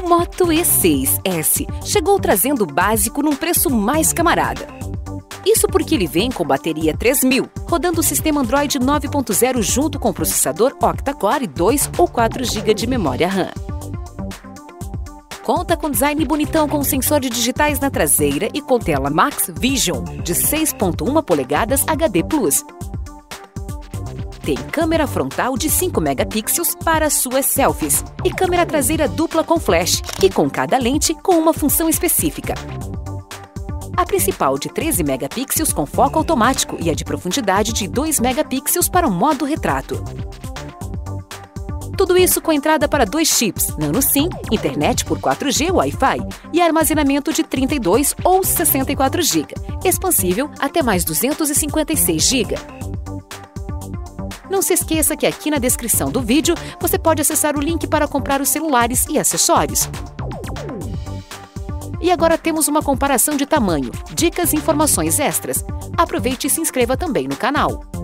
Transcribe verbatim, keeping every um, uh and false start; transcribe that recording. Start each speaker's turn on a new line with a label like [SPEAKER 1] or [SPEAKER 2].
[SPEAKER 1] Moto E seis S chegou trazendo o básico num preço mais camarada. Isso porque ele vem com bateria três mil, rodando o sistema Android nove ponto zero junto com processador octa-core e dois ou quatro gigas de memória RAM. Conta com design bonitão com sensor de digitais na traseira e com tela Max Vision de seis ponto um polegadas H D plus. Tem câmera frontal de cinco megapixels para suas selfies e câmera traseira dupla com flash e com cada lente com uma função específica. A principal de treze megapixels com foco automático e a de profundidade de dois megapixels para o modo retrato. Tudo isso com entrada para dois chips, nano SIM, internet por quatro G Wi-Fi e armazenamento de trinta e dois ou sessenta e quatro gigas, expansível até mais duzentos e cinquenta e seis gigas. Não se esqueça que aqui na descrição do vídeo você pode acessar o link para comprar os celulares e acessórios. E agora temos uma comparação de tamanho, dicas e informações extras. Aproveite e se inscreva também no canal.